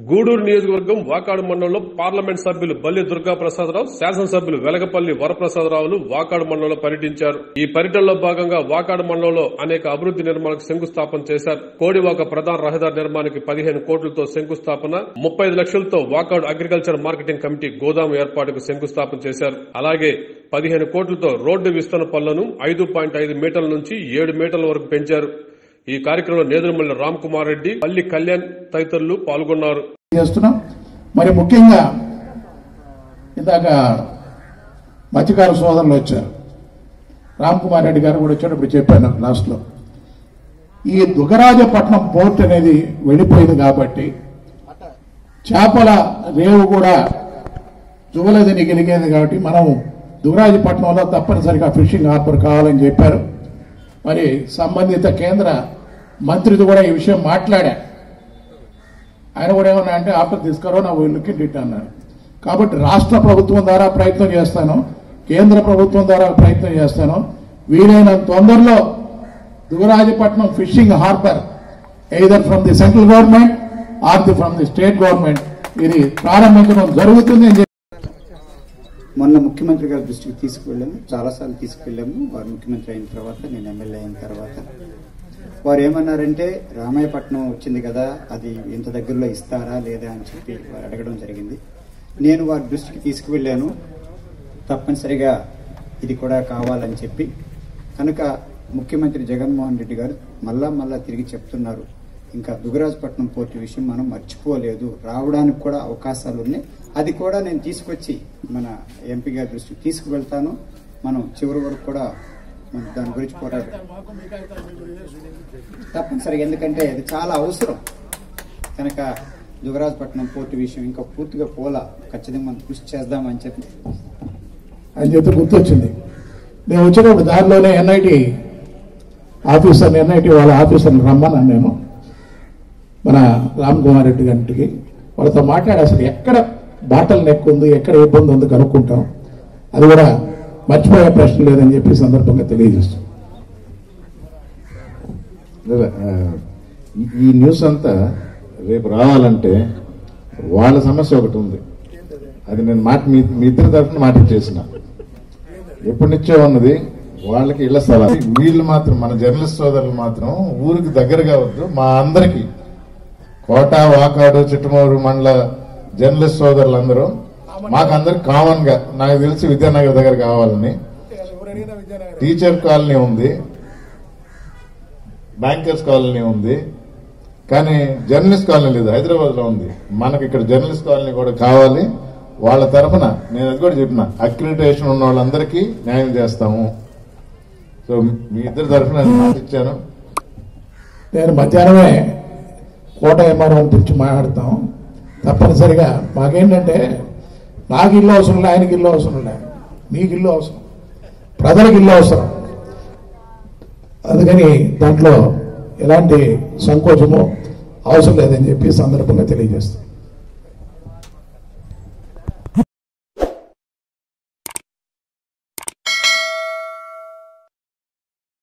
గూడూరు నియోజకవర్గం వాకాడు మండలంలో పార్లమెంట్ సభ్యులు బల్లి దుర్గాప్రసాదరావు, శాసనసభ్యులు వెలగపల్లి వరప్రసాదరావులు వాకాడు మండలంలో పర్యటించారు. ఈ పర్యటనలో భాగంగా వాకాడు మండలంలో అనేక అభివృద్ది నిర్మాణాలకు శంకుస్థాపన చేశారు. కోడివాక ప్రధాన రహదారి నిర్మాణానికి 15 కోట్లతో శంకుస్థాపన, 35 లక్షలతో వాకాడు అగ్రికల్చర్ మార్కెటింగ్ కమిటీ గోదాము ఏర్పాటుకు శంకుస్థాపన చేశారు. అలాగే 15 కోట్లతో రోడ్డు విస్తరణ పనులను 5.5 మీటర్ల నుంచి 7 మీటర్ల వరకు పెంచారు. ఈ కార్యక్రమంలో నేదురుమల్లి రామ్ కుమార్ రెడ్డి, పల్లి కళ్యాణ్ తదితరులు పాల్గొన్నారు. మరి ముఖ్యంగా ఇందాక మత్స్యకార సోదరులు వచ్చారు, రామ్ కుమార్ రెడ్డి గారు కూడా వచ్చేటప్పుడు చెప్పాను లాస్ట్ లో, ఈ దుగరాజపట్నం పోర్ట్ అనేది వెళ్ళిపోయింది కాబట్టి చేపల రేవు కూడా జువలదని గెలిగేది కాబట్టి మనం దుగరాజపట్నంలో తప్పనిసరిగా ఫిషింగ్ హార్బర్ కావాలని చెప్పారు. మరి సంబంధిత కేంద్ర మంత్రితో కూడా ఈ విషయం మాట్లాడా. ఆయన కూడా ఏమన్నా అంటే ఆఫర్ తీసుకురో నా లుక్ ఇట్ అన్నాడు. కాబట్టి రాష్ట్ర ప్రభుత్వం ద్వారా ప్రయత్నం చేస్తాను, కేంద్ర ప్రభుత్వం ద్వారా ప్రయత్నం చేస్తాను. వీలైనంత తొందరలో Dugarajapatnam fishing harbour either from the central government or from the state government ఇది ప్రారంభించడం జరుగుతుంది అని చెప్పి మొన్న ముఖ్యమంత్రి గారి దృష్టికి తీసుకువెళ్ళాము, చాలాసార్లు తీసుకువెళ్ళాము. వారు ముఖ్యమంత్రి అయిన తర్వాత, నేను ఎమ్మెల్యే అయిన తర్వాత వారు ఏమన్నారంటే రామాయపట్నం వచ్చింది కదా, అది ఇంత దగ్గరలో ఇస్తారా లేదా అని చెప్పి వారు అడగడం జరిగింది. నేను వారి దృష్టికి తీసుకువెళ్ళాను, తప్పనిసరిగా ఇది కూడా కావాలని చెప్పి. కనుక ముఖ్యమంత్రి జగన్మోహన్ రెడ్డి గారు మళ్ళా తిరిగి చెప్తున్నారు, ఇంకా దుగరాజపట్నం పోర్టు విషయం మనం మర్చిపోలేదు, రావడానికి కూడా అవకాశాలు ఉన్నాయి. అది కూడా నేను తీసుకొచ్చి మన ఎంపీ గారి దృష్టికి తీసుకువెళ్తాను. మనం చివరి వరకు కూడా దాని గురించి పోరాడు తప్పనిసరిగా, ఎందుకంటే అది చాలా అవసరం. కనుక దుగరాజపట్నం పోర్టు విషయం ఇంకా పూర్తిగా పోలా, ఖచ్చితంగా మనం కృషి చేద్దామని చెప్పి అని చెప్పి గుర్తొచ్చింది. నేను వచ్చేటప్పుడు దారిలోనే ఎన్ఐటి వాళ్ళ ఆఫీసర్ని రమ్మన్నాను నేను, మన రామ్ కుమార్ రెడ్డి గారికి. వాళ్ళతో మాట్లాడి అసలు ఎక్కడ బాటల్ నెక్ ఉంది, ఎక్కడ ఇబ్బంది ఉంది కనుక్కుంటాం. అది కూడా మర్చిపోయే ప్రశ్న లేదని చెప్పి సందర్భంగా తెలియజేస్తాం. ఈ న్యూస్ అంతా రేపు రావాలంటే వాళ్ళ సమస్య ఒకటి ఉంది, అది నేను మీ ఇద్దరి తరఫున మాట చేసిన, ఎప్పటి నుంచో ఉన్నది. వాళ్ళకి ఇళ్ల స్థలాలు, వీళ్ళు మాత్రం మన జర్నలిస్ట్ సోదరులు మాత్రం ఊరికి దగ్గరగా వద్దు. మా అందరికీ కోట, వాకాడు, చిట్టమూరు మండల జర్నలిస్ట్ సోదరులందరూ మాకు అందరికి కామన్ గా, నాకు తెలిసి విద్యానగర్ దగ్గర కావాలని. టీచర్ కాలనీ ఉంది, బ్యాంకర్స్ కాలనీ ఉంది, కానీ జర్నలిస్ట్ కాలనీ లేదు, హైదరాబాద్ లో ఉంది. మనకి ఇక్కడ జర్నలిస్ట్ కాలనీ కూడా కావాలి. వాళ్ళ తరఫున నేను అది కూడా చెప్పిన, అక్రిడిటేషన్ ఉన్న వాళ్ళందరికీ న్యాయం చేస్తాము. సో మీ ఇద్దరి తరఫున ఇచ్చాను. నేను మధ్యాహ్నమే కోట ఎంఆర్ఓ గురించి మాట్లాడతాం. తప్పనిసరిగా మాకేంటంటే నాకు ఇల్లు అవసరం లే, ఆయనకి ఇల్లు అవసరం లే, మీకు ఇల్లు అవసరం, ప్రజలకు ఇల్లు అవసరం. అందుకని దాంట్లో ఎలాంటి సంకోచము అవసరం లేదని చెప్పి సందర్భంగా తెలియజేస్తాం.